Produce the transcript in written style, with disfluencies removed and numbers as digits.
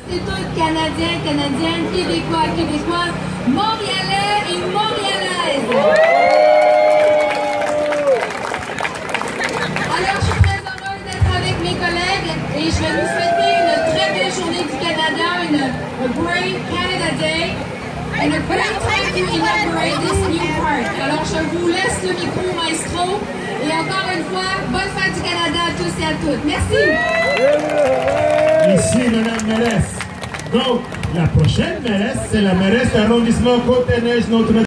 C'est tous Canadiens, Canadiennes, Québécois, Québécoises, Montréalais et Montréalaises. Alors, je suis très heureuse d'être avec mes collègues et je vais vous souhaiter une très belle journée du Canada, a great Canada Day, and a great time to inaugurate this new park. Alors, je vous laisse le micro, maestro, et encore une fois, bonne fête du Canada à tous et à toutes. Merci! Ici, Madame Mairesse. Donc, la prochaine mairesse, c'est la mairesse d'arrondissement Côte-des-Neiges, notre